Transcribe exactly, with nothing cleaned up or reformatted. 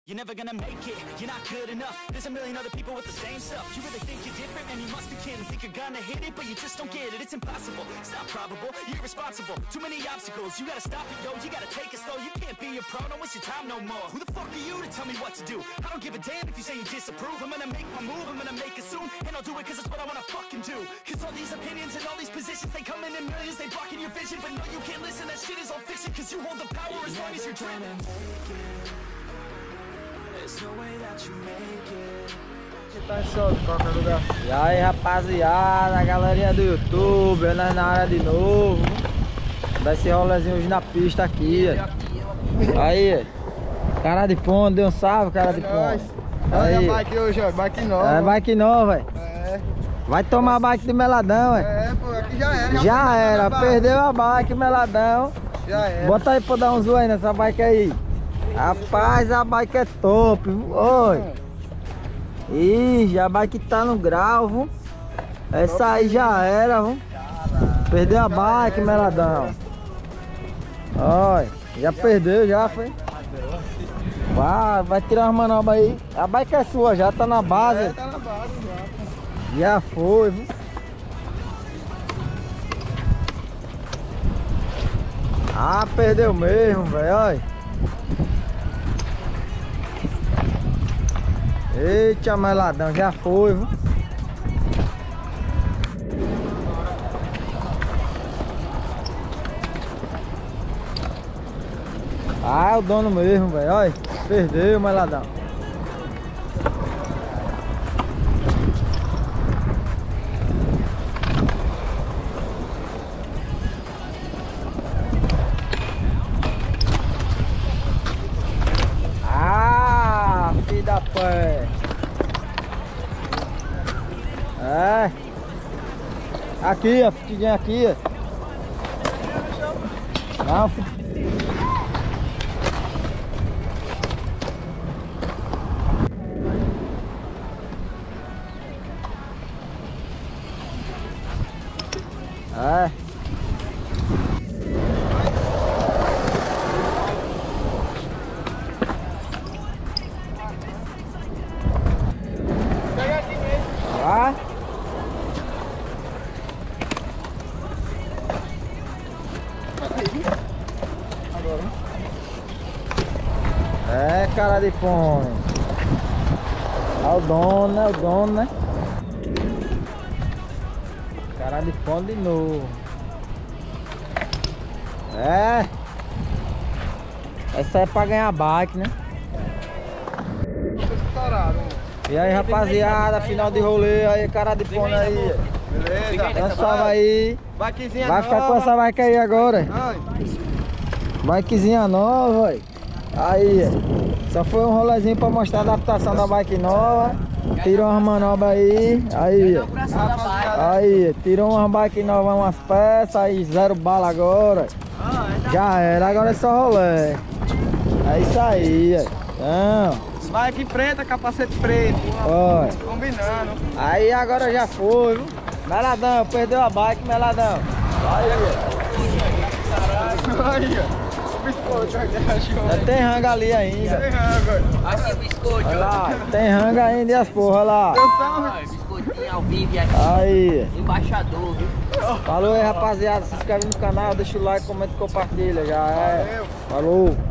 You're never gonna make it, you're not good enough. There's a million other people with the same stuff. You really think you're different, man, you must be kidding. Think you're gonna hit it, but you just don't get it. It's impossible, it's not probable, you're irresponsible. Too many obstacles, you gotta stop it, yo. You gotta take it slow, you can't be a pro. Don't waste your time no more. Who the fuck are you to tell me what to do? I don't give a damn if you say you disapprove. I'm gonna make my move, I'm gonna make it soon. And I'll do it cause it's what I wanna fucking do. Cause all these opinions and all these positions, they come in in millions, they blocking your vision. But no, you can't listen, that shit is all fiction. Cause you hold the power as long as you're dreaming. E aí, rapaziada, a galerinha do YouTube, nós na área de novo. Dá esse rolezinho hoje na pista aqui. Aí, cara de ponto, deu um salve, cara de ponto. Olha a bike hoje, ó, bike nova. É, bike nova, velho. É. Vai tomar a bike de Meladão, velho. É, pô, aqui já era. Já, já era, perdeu a bike, Meladão. Já era. Bota aí pra dar um zoom aí nessa bike aí. Rapaz, a bike é top. Oi. Ih, a bike tá no grau, viu? Essa aí já era, viu? Perdeu a bike, Meladão. Olha, já perdeu, já foi. Vai, vai tirar as manobras aí. A bike é sua, já tá na base. É, tá na base já. Já foi, viu? Ah, perdeu mesmo, velho, olha. Eita, Meladão, já foi, viu? Ah, é o dono mesmo, velho, olha. Perdeu, Meladão. Ah, filho da pé. É. Aqui, ó, fiquinha aqui, ó. Não, fica... É. Pega aqui mesmo. Ah. Agora. É, cara de pônei. É o dono, é o dono, né? Cara de pão de novo. É. Essa é pra ganhar bike, né? E aí, rapaziada, final de rolê aí, cara de pão aí. Beleza. Dá um salve aí. Bikezinha Vai ficar com essa bike aí agora. Bikezinha nova, aí. Aí, só foi um rolezinho pra mostrar a adaptação da bike nova. Tirou umas manobras aí. Aí, aí, tirou umas bike novas, umas peças. Aí, zero bala agora. Já era, agora é só rolê. É isso aí, aí. Então, Bike preta, capacete preto. olha. Combinando. Aí agora já foi, viu? Meladão, perdeu a bike, Meladão. Aí, Aí, ó. O biscoito aqui, achou. já tem ranga ali ainda. Tem rango. Aqui o biscoito. Olha lá, tem ranga ainda e as porra, olha lá. Ai, biscoitinho ao vivo aqui. Aí. Embaixador, viu? Falou aí, rapaziada. Se inscreve no canal, deixa o like, comenta e compartilha. Já é. Falou.